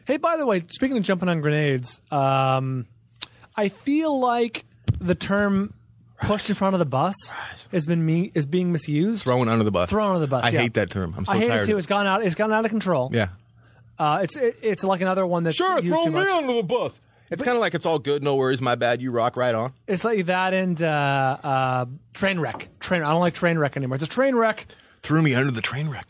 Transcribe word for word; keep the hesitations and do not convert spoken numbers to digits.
Hey, by the way, speaking of jumping on grenades, um, I feel like the term pushed in front of the bus has been me is being misused. Thrown under the bus. Thrown under the bus. I yeah. hate that term. I'm so I hate tired it too. of It's gone out. It's gone out of control. Yeah. Uh, it's it, it's like another one that's Sure, used throw too me much. under the bus. It's kind of like it's all good, no worries, my bad, you rock right on. It's like that and uh, uh, train wreck. Train. I don't like train wreck anymore. It's a train wreck. Threw me under the train wreck.